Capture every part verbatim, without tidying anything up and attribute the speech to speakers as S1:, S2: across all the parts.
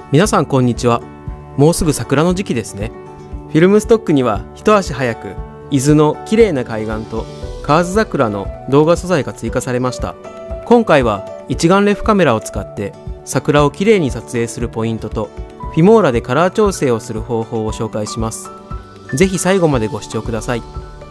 S1: 皆さんこんにちは。もうすぐ桜の時期ですね。フィルムストックには一足早く伊豆の綺麗な海岸と河津桜の動画素材が追加されました。今回は一眼レフカメラを使って桜を綺麗に撮影するポイントとフィモーラでカラー調整をする方法を紹介します。ぜひ最後までご視聴ください。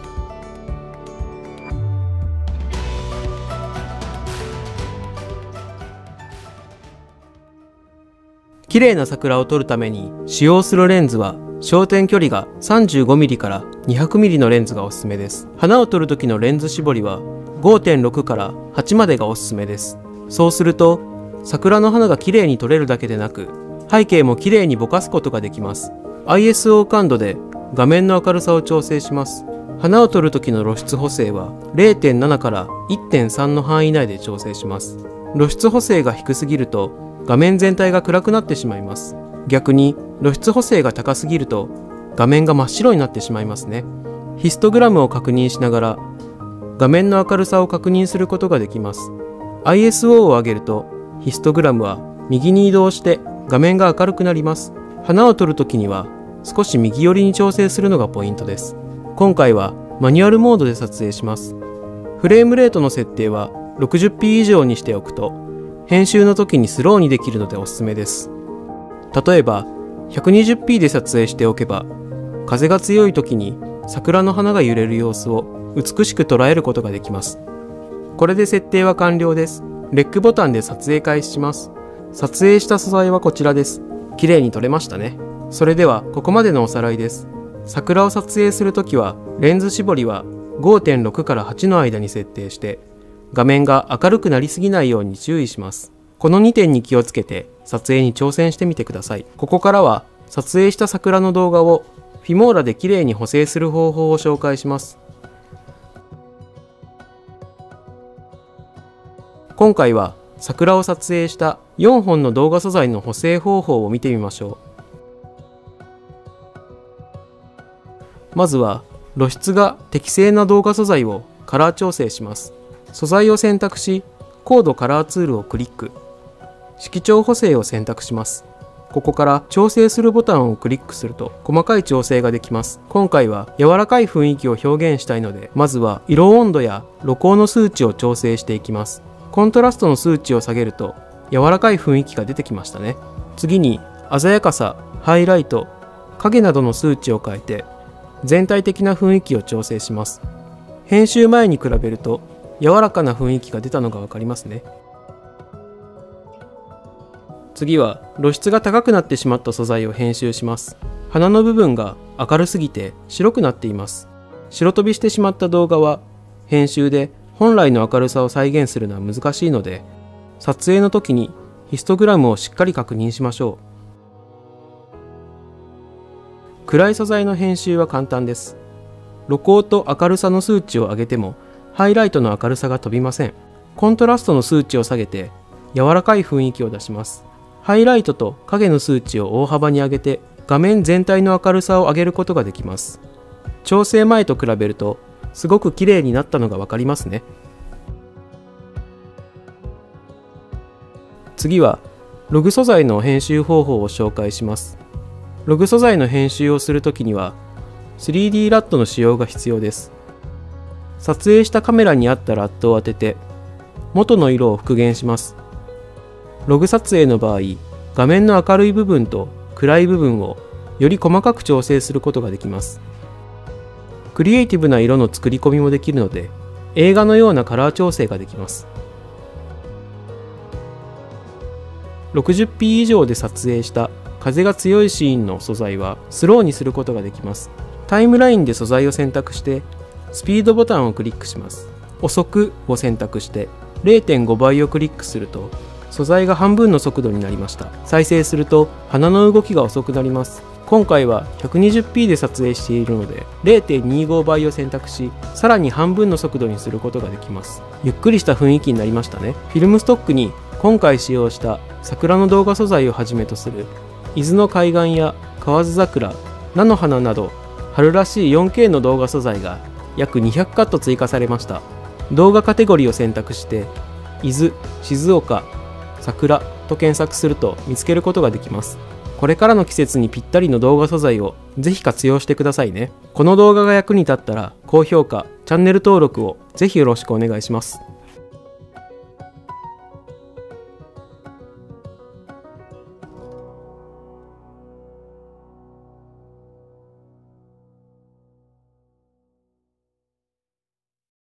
S1: 綺麗な桜を撮るために使用するレンズは焦点距離が さんじゅうごミリ から にひゃくミリ のレンズがおすすめです。花を撮る時のレンズ絞りは ごてんろく からはちまでがおすすめです。そうすると桜の花が綺麗に撮れるだけでなく背景も綺麗にぼかすことができます。 アイエスオー 感度で画面の明るさを調整します。花を撮る時の露出補正は れいてんなな から いってんさん の範囲内で調整します。露出補正が低すぎると画面全体が暗くなってしまいます。逆に露出補正が高すぎると画面が真っ白になってしまいますね。ヒストグラムを確認しながら画面の明るさを確認することができます。 アイエスオー を上げるとヒストグラムは右に移動して画面が明るくなります。花を撮るときには少し右寄りに調整するのがポイントです。今回はマニュアルモードで撮影します。フレームレートの設定は ろくじゅっピー 以上にしておくと編集の時にスローにできるのでおすすめです。例えば ひゃくにじゅっピー で撮影しておけば風が強い時に桜の花が揺れる様子を美しく捉えることができます。これで設定は完了です。レックボタンで撮影開始します。撮影した素材はこちらです。綺麗に撮れましたね。それではここまでのおさらいです。桜を撮影するときはレンズ絞りは ごてんろく からはちの間に設定して画面が明るくなりすぎないように注意します。このにてんに気をつけて撮影に挑戦してみてください。ここからは撮影した桜の動画をフィモーラで綺麗に補正する方法を紹介します。今回は桜を撮影したよんほんの動画素材の補正方法を見てみましょう。まずは露出が適正な動画素材をカラー調整します。素材を選択し、コードカラーツールをクリック。色調補正を選択します。ここから調整するボタンをクリックすると細かい調整ができます。今回は柔らかい雰囲気を表現したいので、まずは色温度や露光の数値を調整していきます。コントラストの数値を下げると柔らかい雰囲気が出てきましたね。次に鮮やかさ、ハイライト、影などの数値を変えて全体的な雰囲気を調整します。編集前に比べると柔らかな雰囲気が出たのがわかりますね。次は露出が高くなってしまった素材を編集します。花の部分が明るすぎて白くなっています。白飛びしてしまった動画は編集で本来の明るさを再現するのは難しいので、撮影の時にヒストグラムをしっかり確認しましょう。暗い素材の編集は簡単です。露光と明るさの数値を上げてもハイライトの明るさが飛びません。コントラストの数値を下げて柔らかい雰囲気を出します。ハイライトと影の数値を大幅に上げて画面全体の明るさを上げることができます。調整前と比べるとすごく綺麗になったのがわかりますね。次はログ素材の編集方法を紹介します。ログ素材の編集をするときには スリーディー ラットの使用が必要です。撮影したカメラに合ったラットを当てて元の色を復元します。ログ撮影の場合、画面の明るい部分と暗い部分をより細かく調整することができます。クリエイティブな色の作り込みもできるので映画のようなカラー調整ができます。ろくじゅっピー 以上で撮影した風が強いシーンの素材はスローにすることができます。タイムラインで素材を選択してスピードボタンをクリックします。遅くを選択して れいてんご 倍をクリックすると素材が半分の速度になりました。再生すると花の動きが遅くなります。今回は ひゃくにじゅっピー で撮影しているので れいてんにじゅうご 倍を選択し、さらに半分の速度にすることができます。ゆっくりした雰囲気になりましたね。フィルムストックに今回使用した桜の動画素材をはじめとする伊豆の海岸や河津桜、菜の花など春らしい よんケー の動画素材が約にひゃくカット追加されました。動画カテゴリーを選択して伊豆、静岡、 桜と検索すると見つけることができます。これからの季節にぴったりの動画素材をぜひ活用してくださいね。この動画が役に立ったら高評価、チャンネル登録をぜひよろしくお願いします。